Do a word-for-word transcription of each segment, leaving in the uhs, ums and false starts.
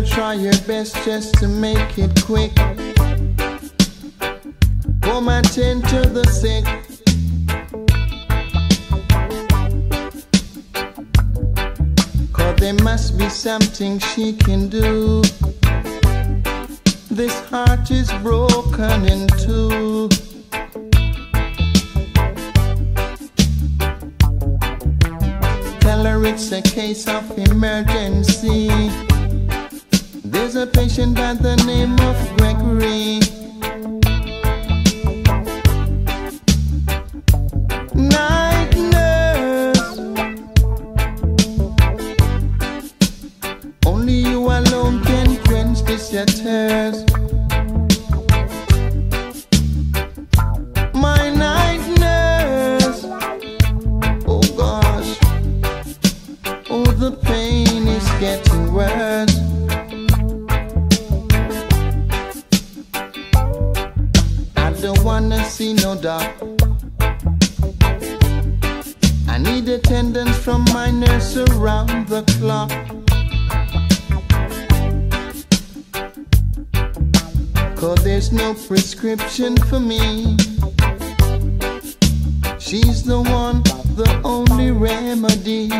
try your best just to make it quick. Come and tend to the sick. Cause there must be something she can do. This heart is broken in two. Tell her it's a case of emergency. There's a patient by the name of Gregory. Night nurse, only you alone can quench this your thirst. My night nurse, oh gosh, oh the pain is getting worse. I don't wanna see no doc. I need attendance from my nurse around the clock. Cause there's no prescription for me. She's the one, the only remedy.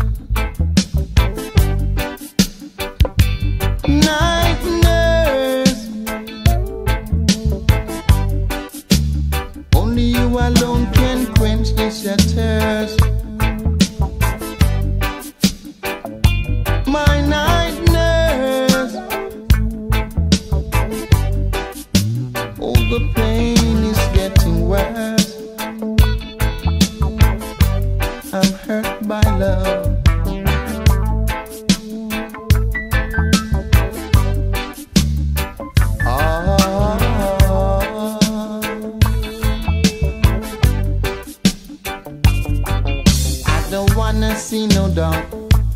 Night nurse, only you alone can quench this your thirst. My night nurse, oh the pain is getting worse. I'm hurt by love. See no doubt.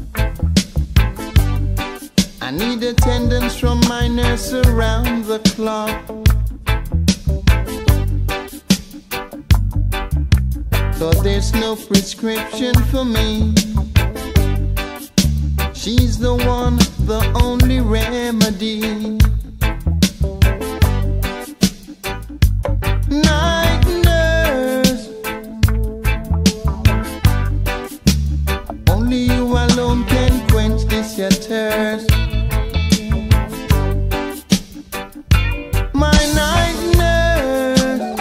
I need attendance from my nurse around the clock. Cause there's no prescription for me. She's the one, the only remedy. Night nurse, only you alone can quench this your thirst. My night nurse,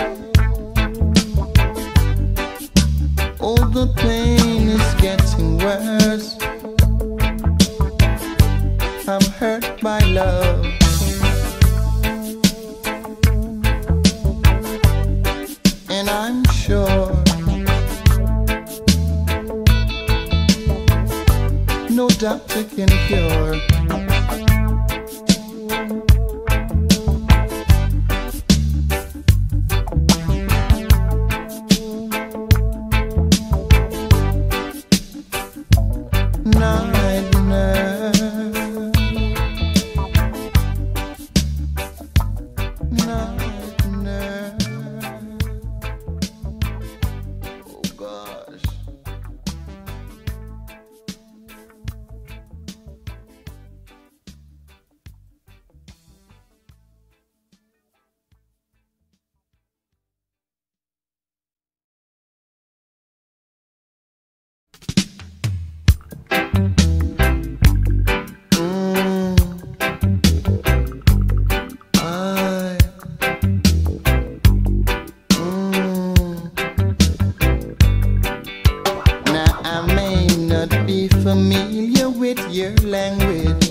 oh the pain is getting worse. I'm hurt by love. And I'm sure no doctor can cure. Night nurse, night nurse, oh gosh. Familiar with your language,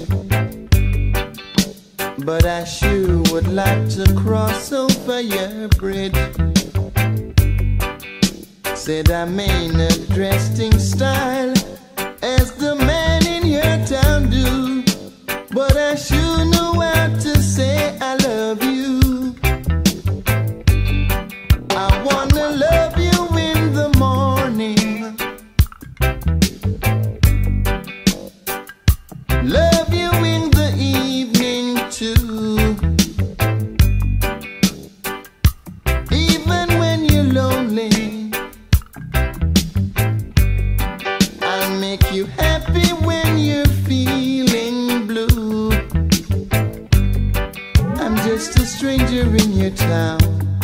but I sure would like to cross over your bridge. Said I may not dressed in style as the man in your town do, but I sure know how to say I love you. I wanna love you in the morning, love you in the evening too. Even when you're lonely, I'll make you happy when you're feeling blue. stranger in your town.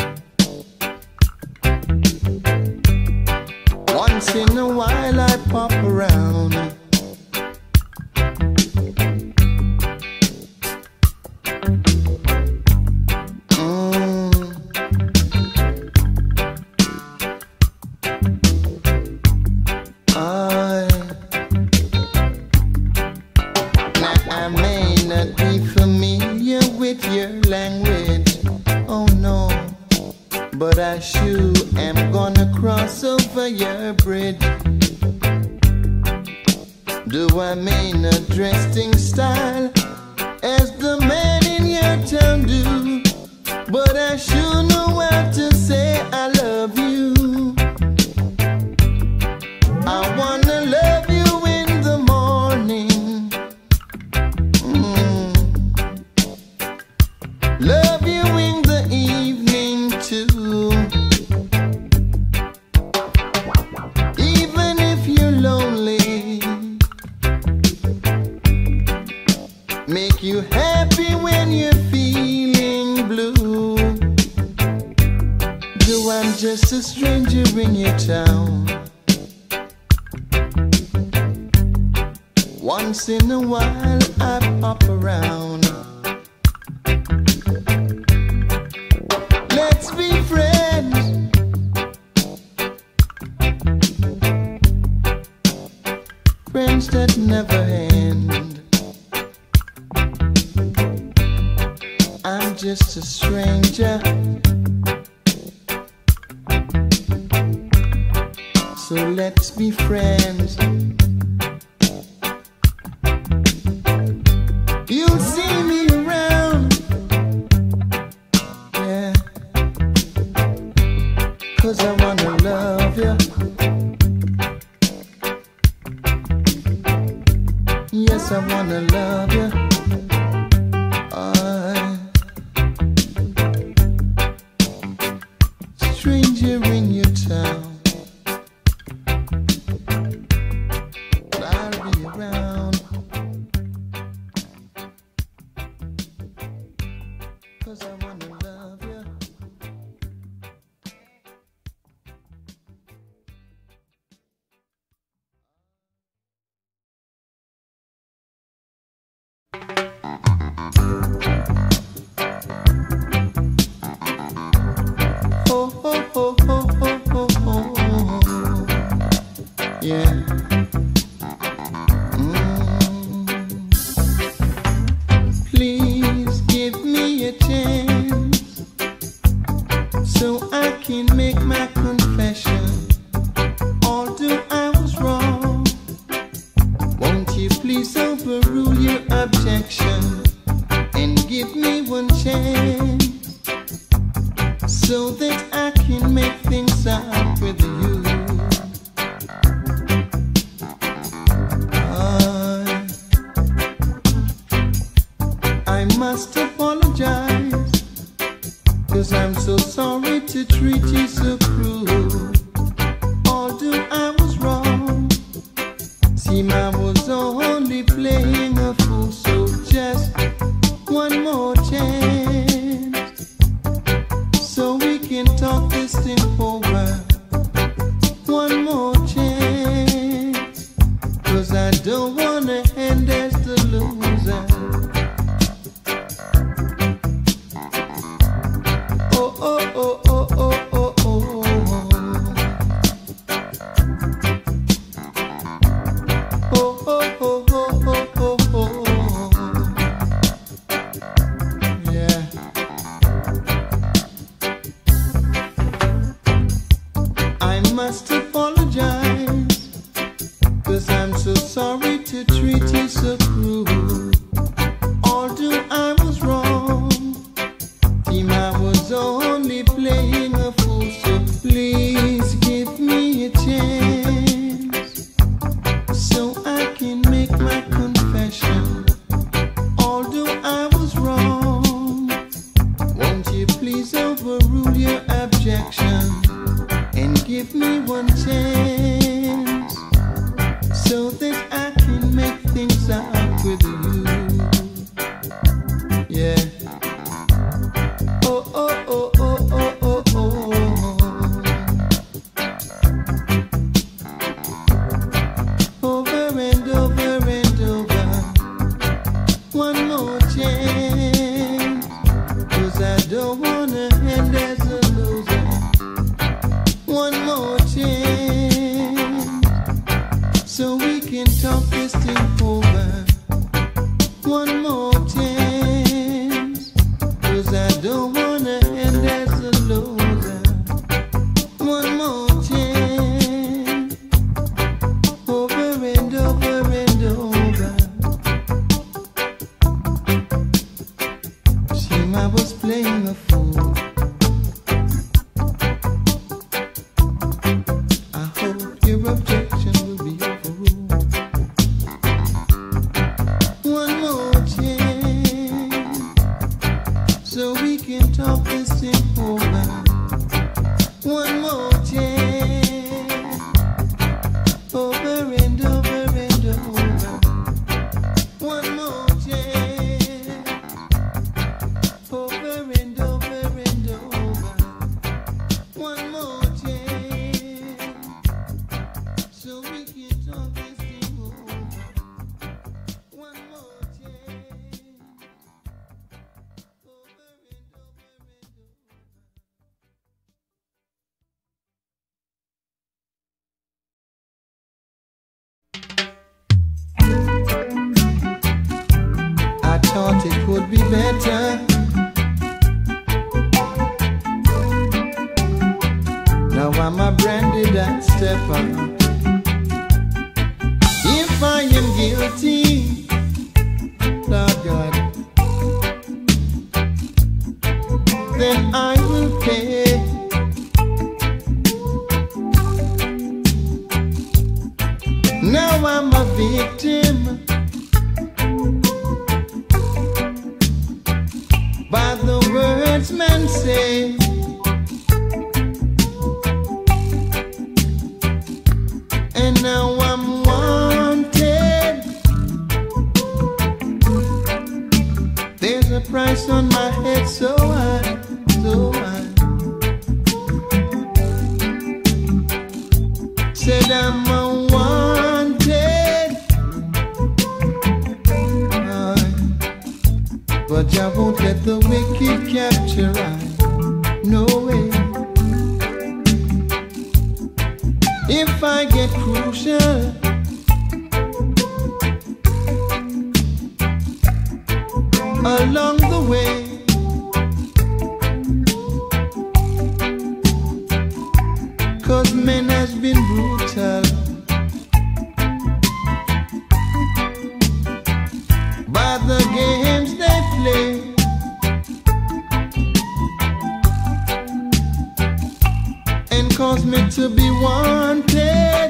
Once in a while I pop around. Mm. I, now I may not be familiar with your language, oh no, but I sure am gonna cross over your bridge. Do I mean a dressing style as the man in your town do? But I sure know how to say I love you. I wanna love you in the morning, mm. Love you in the evening too. Even if you're lonely, make you happy when you're feeling blue. Though I'm just a stranger in your town, once in a while I pop around. Let's be friends, friends that never end. I'm just a stranger, so let's be friends. You'll see me around, yeah, 'cause I wanna love you. Yes, I wanna love you. I, stranger in your town, I'll be around, 'cause I wanna love you. Oh, oh, oh, oh, oh, oh, oh. Yeah. Mm. Please give me a chance so I can make my confession. Although I was wrong, won't you please overrule your objection and give me one chance so that I can make things out with you. I, I must apologize, 'cause I'm so sorry to treat you so cruel. Although I was wrong, seem I was only playing a fool. So just one more chance, so we can talk this thing forward. One more chance, 'cause I don't wanna end as the loser. Oh, oh, oh, oh, oh, oh, oh, oh. Oh, oh, oh, oh, oh, oh, oh. Yeah. I must apologize, 'cause I'm so sorry to treat you so cruel. Although I was wrong, team, I was only playing a fool. So please give me a chance so I can make my confession. Although I was wrong, won't you please overrule your objection and give me one chance so that I can make things out with you. one more chance, 'cause I don't wanna end as a loser. One more chance, so we can talk this thing over. One more chance, 'cause I don't wanna end as a loser. One more chance, over and over and over. Shame I was playing a fool. I hope your objection will be overruled. One more chance, so we can talk this thing over. One more chance, over and over and over. One more chance, over and over and over. One more chance, so we can talk this thing over. One more chance, over and over and over. I thought it would be better. Now I'm a branded and stepper. If I am guilty, Lord God, then I will pay. Now I'm a victim by the words men say. And now I'm wanted. There's a price on my head so high, so high. Said I'm unwanted, Aye. But I won't let the wicked capture I. No way. If I get crucial, along the way, cause men has been brutal by the games they play. And cause me to be wanted.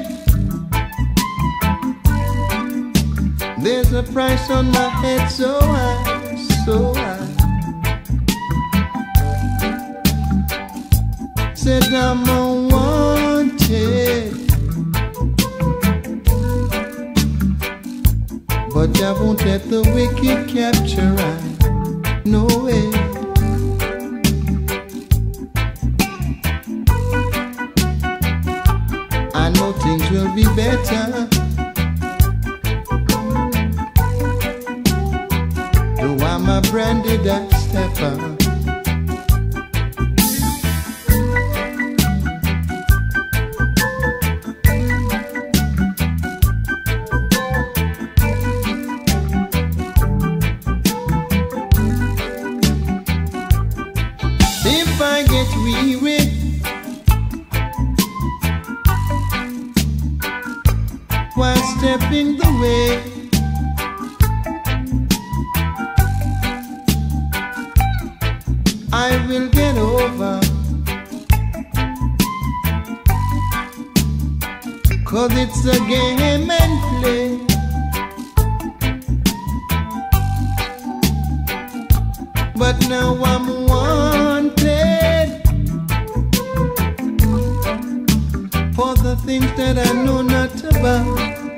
There's a price on my head so high, so high. Said I'm unwanted, but I won't let the wicked capture I. No way. I know things will be better. Though I'm a branded and stepper. If I get weary, while stepping the way, I will get over. Cause it's a game and play. But now I'm wanted for the things that I know not about.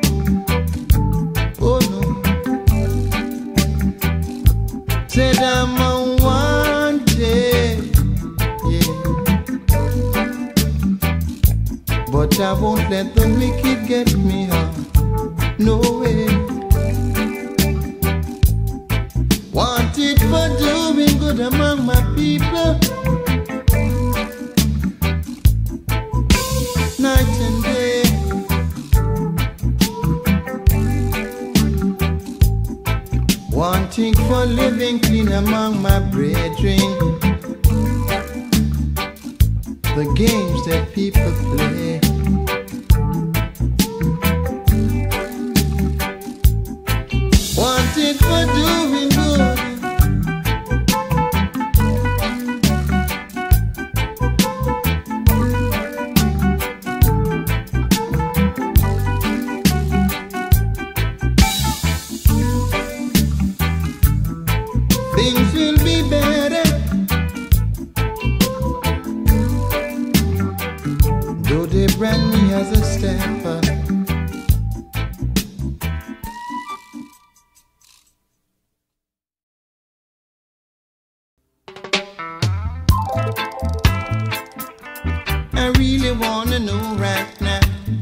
Oh no. Said I'm unwanted, yeah. But I won't let the wicked get me out. No way. Wanted for doing good among my people, night and day. Wanting for living clean among my brethren. The games that people play. Wanted for doing good. Things will be better, though they brand me as a stepper. I really wanna know right now.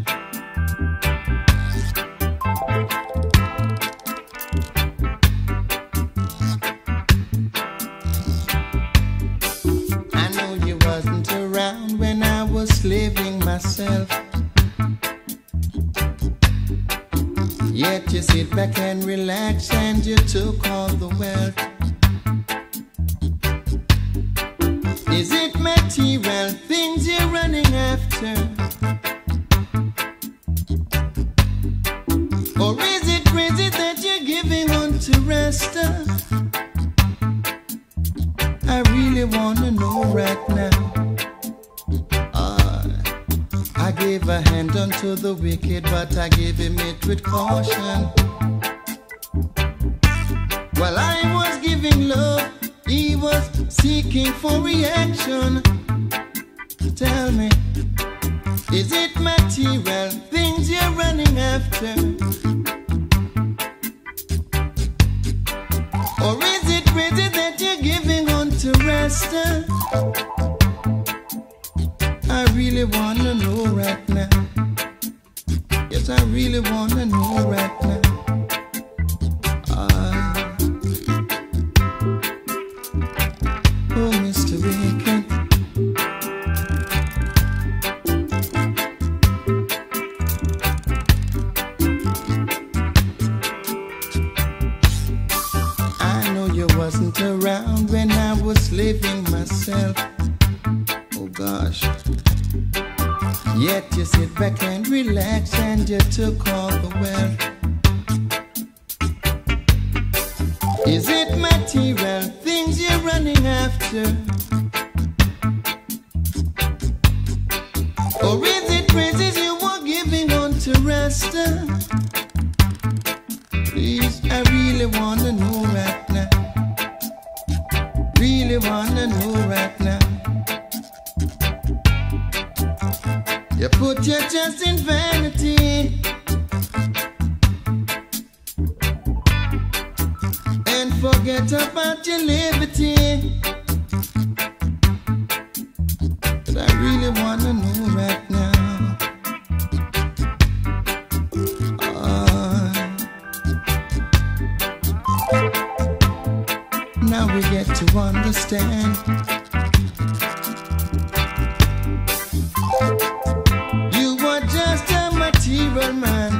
I know you wasn't around when I was slaving myself. Yet you sit back and relax and you took all the wealth. Is it material things you're running after? Or is it crazy that you're giving on to rest? I really wanna know right now. uh, I gave a hand unto the wicked, but I gave him it with caution. While I was giving love, he was seeking for reaction. Tell me, is it material things you're running after? Or is it crazy that you're giving on to rest? I really wanna know right now. Yes, I really wanna know right now. Oh, Mister Wicked, I know you wasn't around when I was living myself. Oh gosh. Yet you sit back and relax and you took all the wealth. Is it material things you're running after? Or is it praises you were giving on to rest? Please, I really wanna know right now. Really wanna know right now. You put your trust in vanity and forget about your liberty. But I really wanna know right now. Uh, now we get to understand. You were just a material man.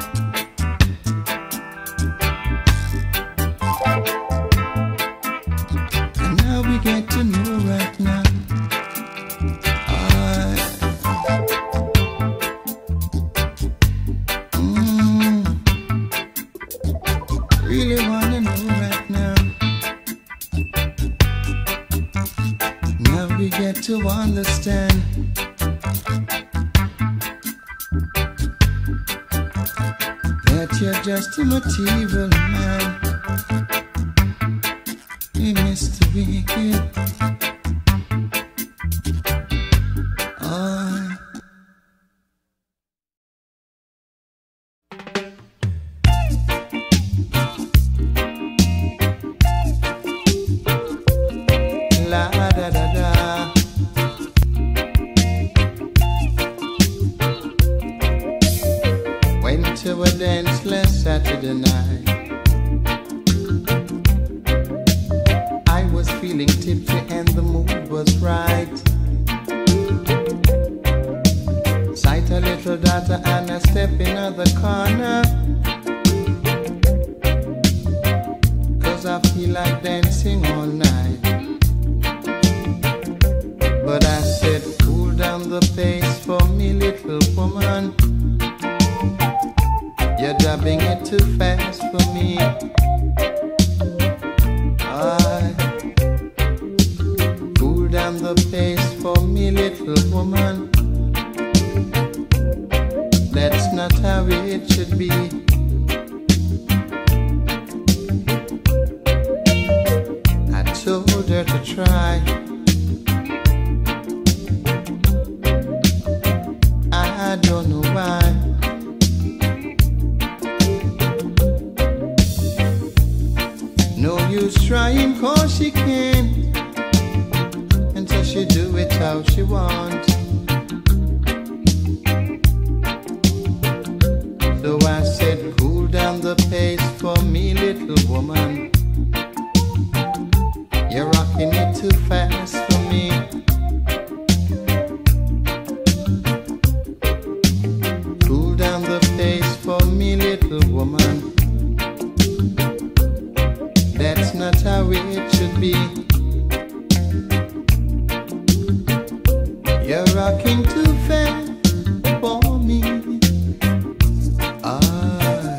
We get to know right now. I, mm, really wanna know right now. Now we get to understand that you're just a material man. Hey, Mister Wicked. Oh. La da da da. Went to a dance last Saturday night. feeling tipsy and the mood was right. Sight a little daughter and I step in the corner, 'cause I feel like dancing all night. But I said, cool down the pace for me, little woman. You're dubbing it too fast for me. I cool down the pace for me, little woman. That's not how it should be. I told her to try. I don't know why. No use trying 'cause she can't until she do it how she wants. So I said, cool down the pace for me, little woman. You're rocking it too fast for me. Cool down the pace for me, little woman. That's not how it should be. You're rocking too fast for me. I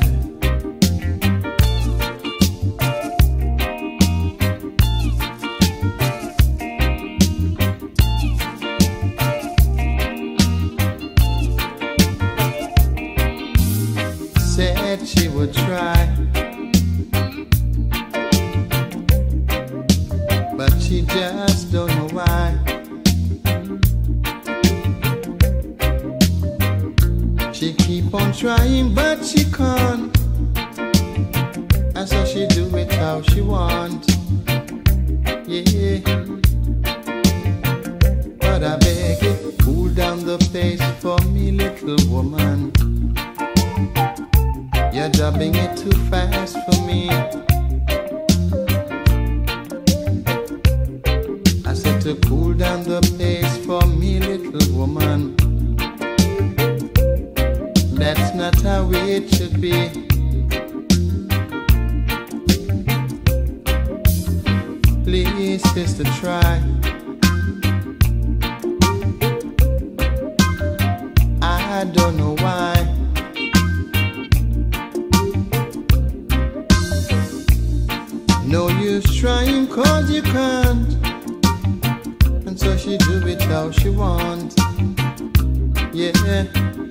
said she would try, but she just don't know why. She keep on trying, but she can't. And so she do it how she wants. Yeah. But I beg you, cool down the pace for me, little woman. You're dubbing it too fast for me. To cool down the pace for me, little woman. That's not how it should be. Please, sister, try. I don't know why. No use trying 'cause you can't. So she do it how she wants. Yeah.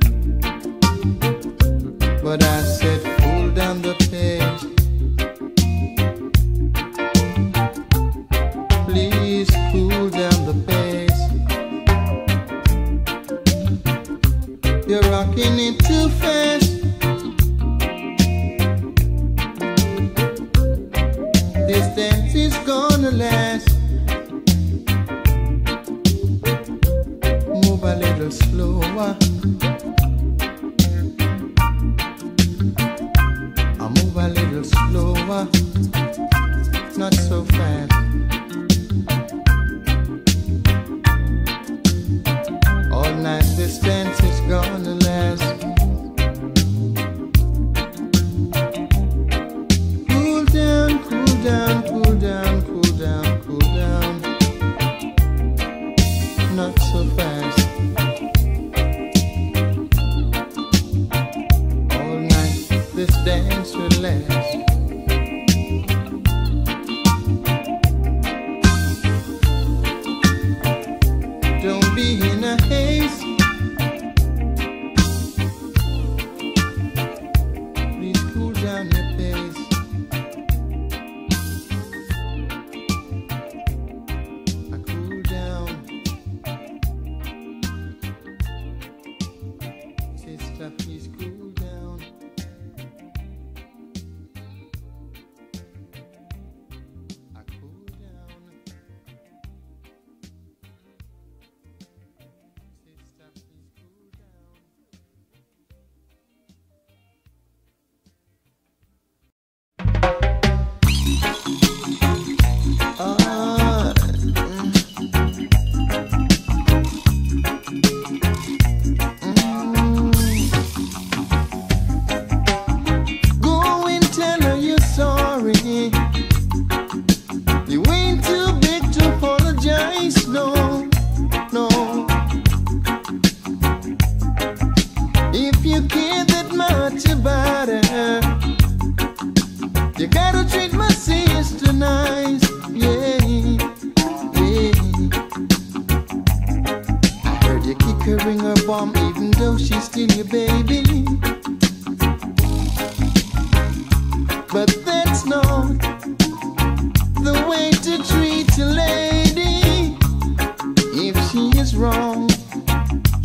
But I said, cool down the pace. Please cool down the pace. You're rocking it too fast. This dance is gonna last. A little slower. I move a little slower, not so fast. All night this dance is gonna last. Cool down, cool down, cool down, cool down, cool down. Not so fast. This dance will last. Don't be in a haste.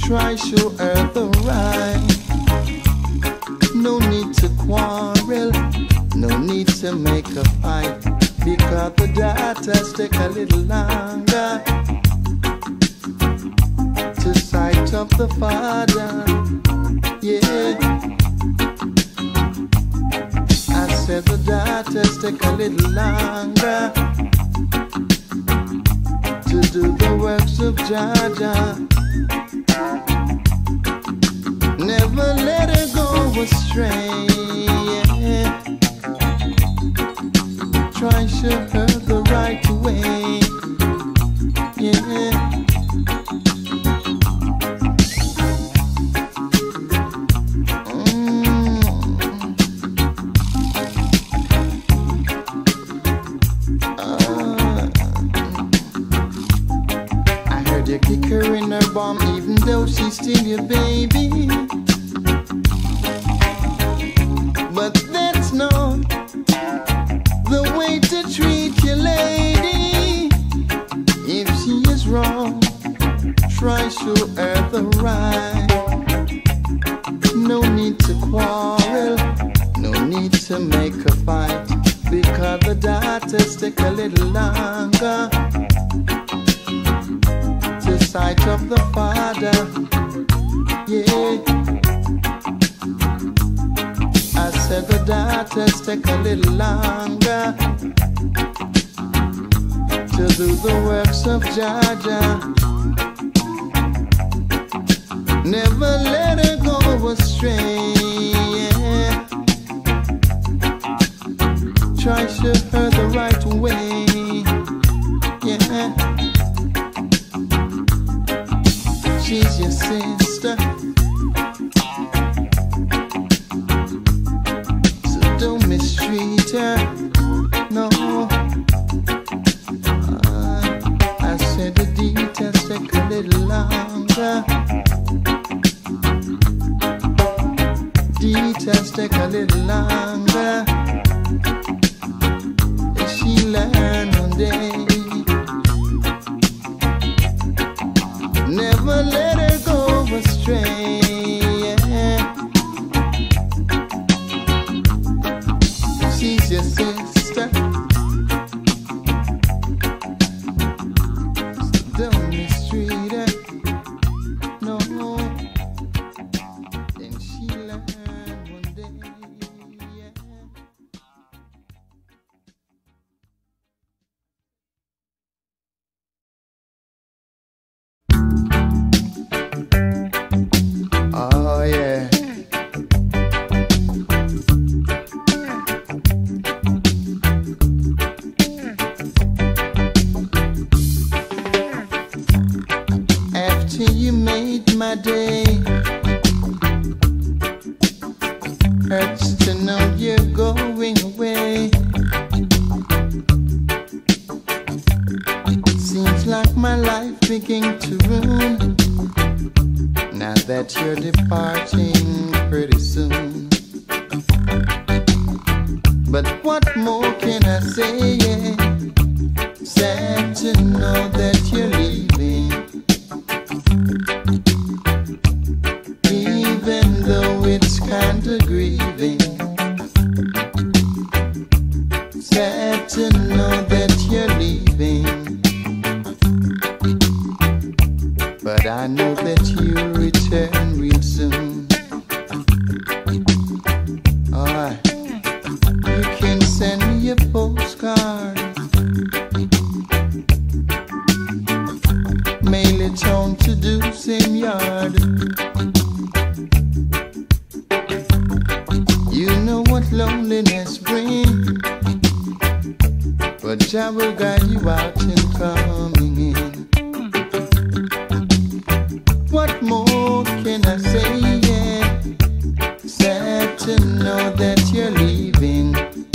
Try show her the right. No need to quarrel, no need to make a fight, because the daughters take a little longer to sight up the father. Yeah, I said the daughters take a little longer to do the works of Jah. Never let her go astray. Yeah. Try show her the right way. Yeah. Mm. Uh, I heard you kick her in her bum, even though she's still your baby. But that's not the way to treat your lady. If she is wrong, try show her the right. No need to quarrel, no need to make a fight, because the daughters take a little longer to sight up the father. Yeah, I said the daughters take a little longer to do the works of Jah. Never let her go astray. Yeah. Try show her the right way. Yeah. She's your sister, so don't mistreat her. No. Uh, I said the details take a little longer. Details take a little longer. If she learn one day, never let her go astray. Yeah. She's your sister, so don't mistreat her. No. And she learn one day. Yeah. Oh yeah. After you made my day, hurts to know you're going away. Seems like my life began to ruin now that you're departing pretty soon. But what more can I say? Yeah. Sad to know that you're leaving, even though it's kinda grieving. Sad to know that you're leaving, but I know that you'll return real soon. Alright, you can send me a postcard, mail it on to do same yard. You know what loneliness brings, but Jah will guide you out in coming in. What more can I say? Yeah. Sad to know that you're leaving,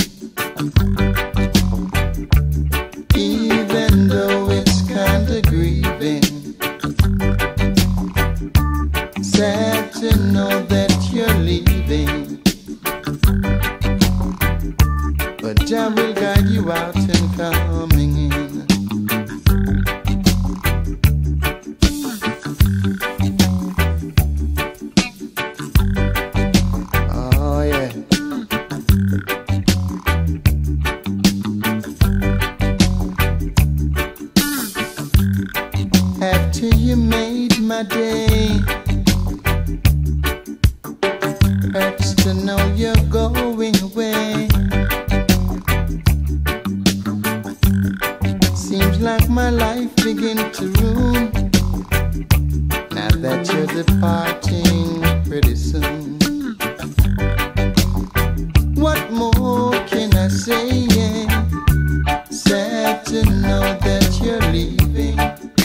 even though it's kinda grieving. Sad to know that you're leaving, but Jah will guide you out and coming in. my day. Hurts to know you're going away. Seems like my life begin to ruin now that you're departing pretty soon. What more can I say? Yeah. Sad to know that you're leaving,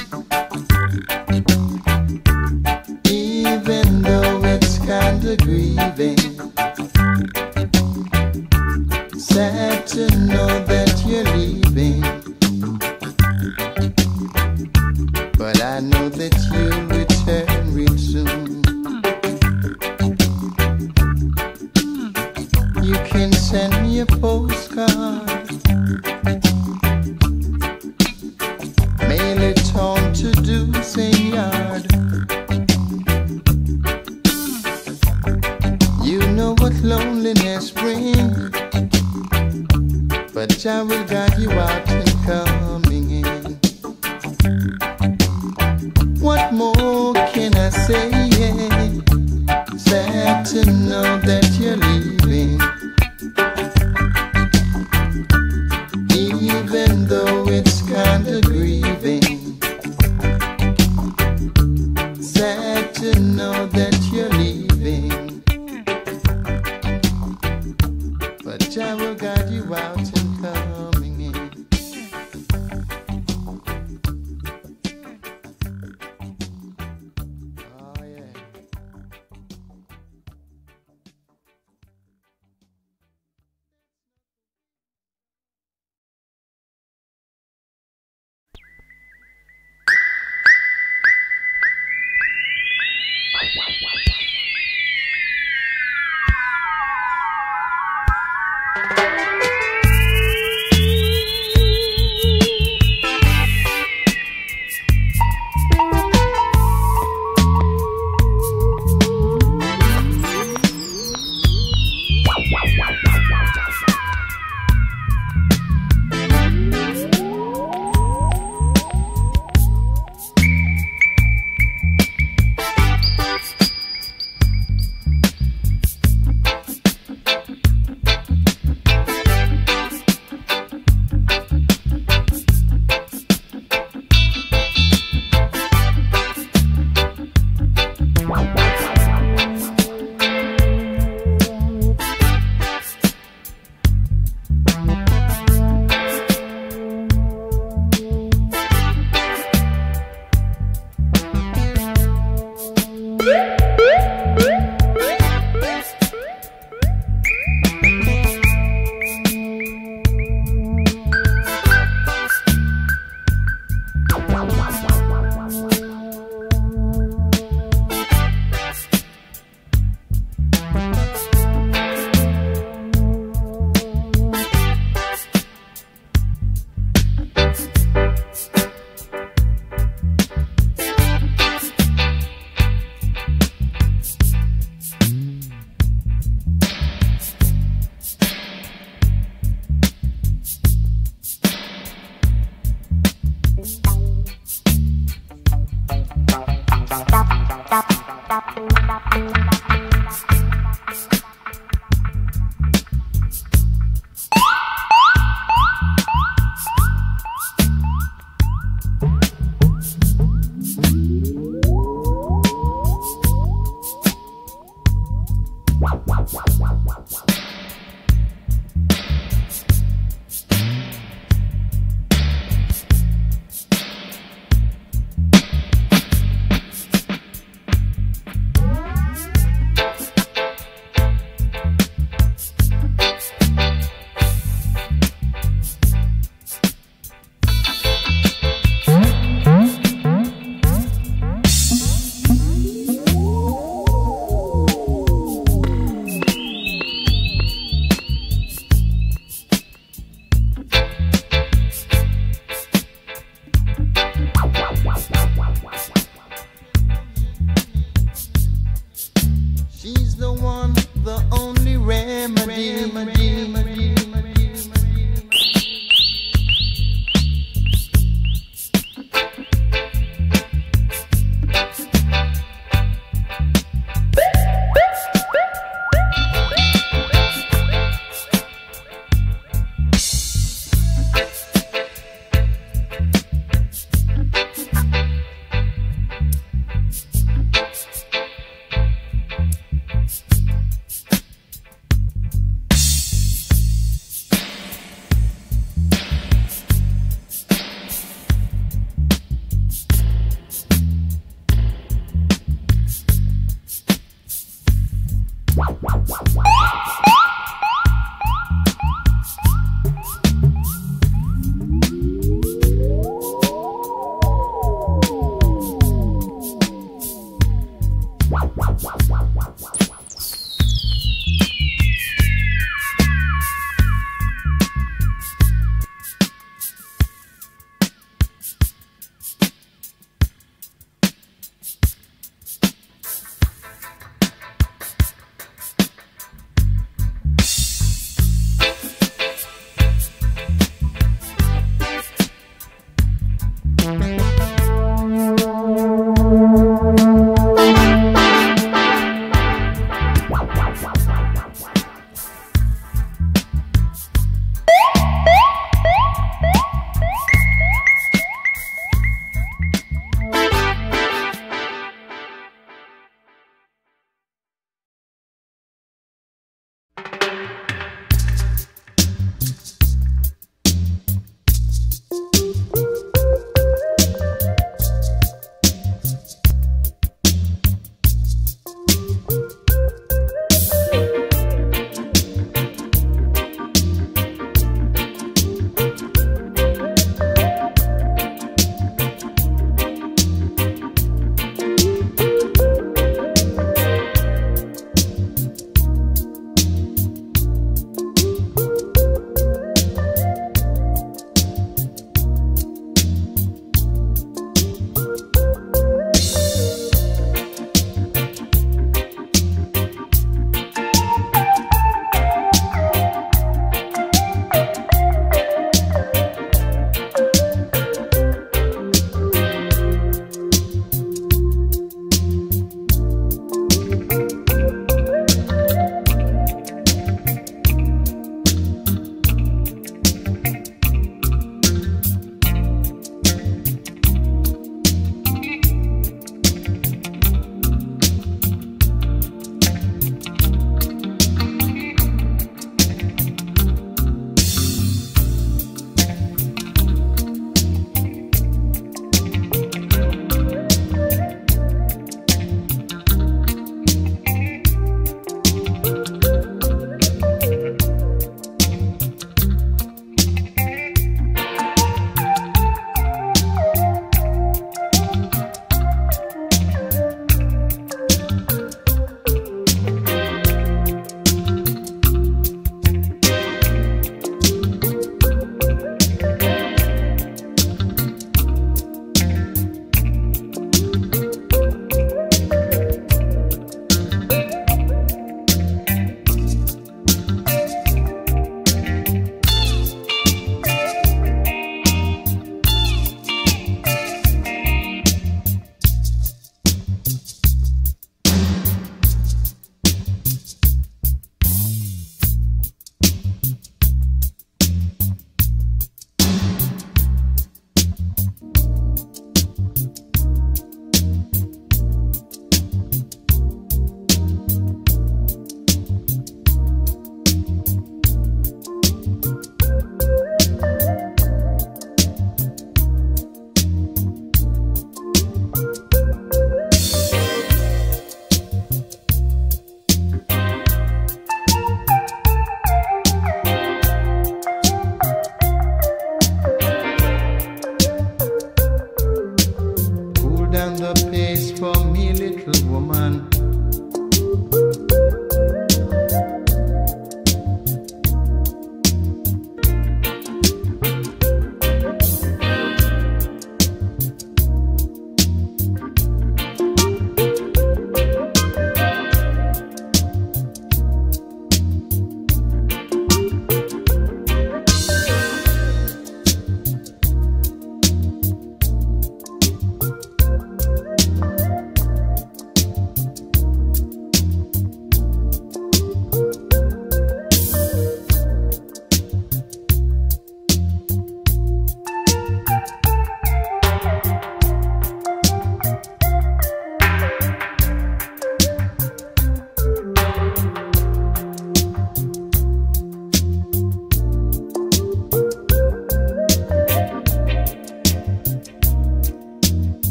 even though it's kinda grieving. Sad to know that you're leaving, but I know that you'll return real soon.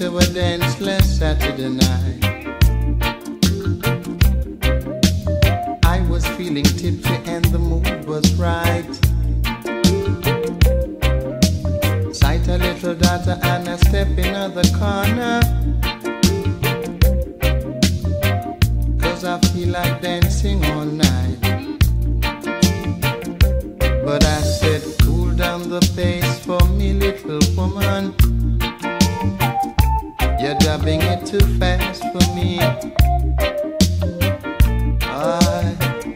to a dance last Saturday night. I was feeling tipsy and the mood was right. Sight a little daughter and I step in the corner, 'cause I feel like dancing all night. But I said, cool down the pace for me, little woman. You're dubbing it too fast for me. I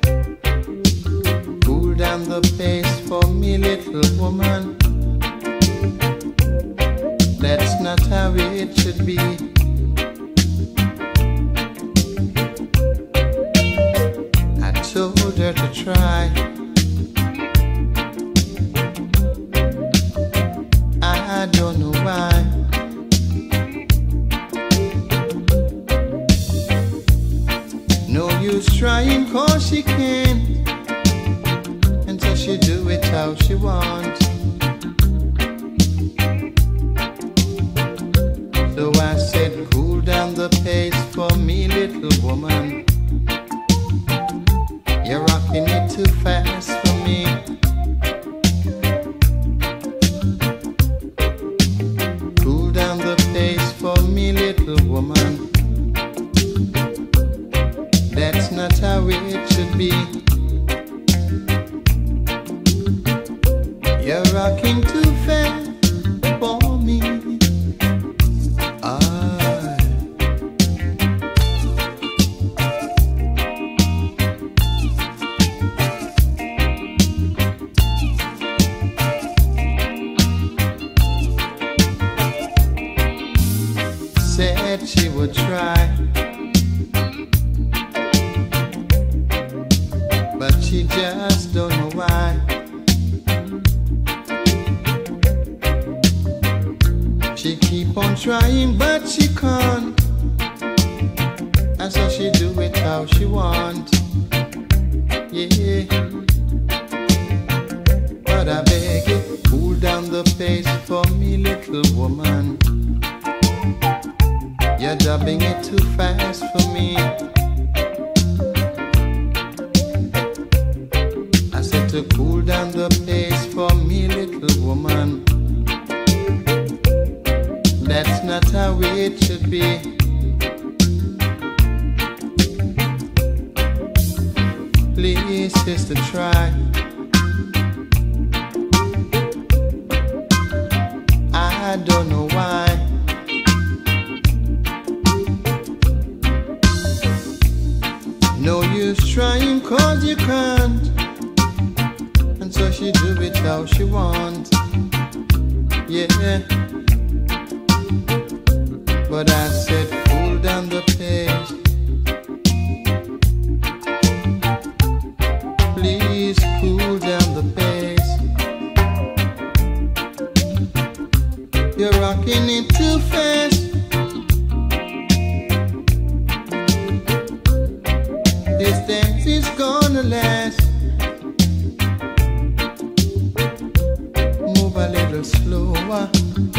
cool down the pace for me, little woman. That's not how it should be. I told her to try. I don't know why. No use trying 'cause she can't, until she do it how she wants. So I said, cool down the pace for me, little woman. You're rocking it too fast for me. Cool down the pace for me, little woman. That's not how it should be. You're rocking too fast for me. I said she would try, but she just don't know why. She keep on trying, but she can't, and so she do it how she want. Yeah, but I beg you, cool down the pace for me, little woman. You're dubbing it too fast for me. I said to cool down the pace for me, little woman. That's not how it should be. Please, sister, try. I don't know why. No use trying 'cause you can't, and so she do it how she wants. Yeah, but I said cool down the pace. Please cool down the pace. You're rocking it too fast. This dance is gonna last. Move a little slower.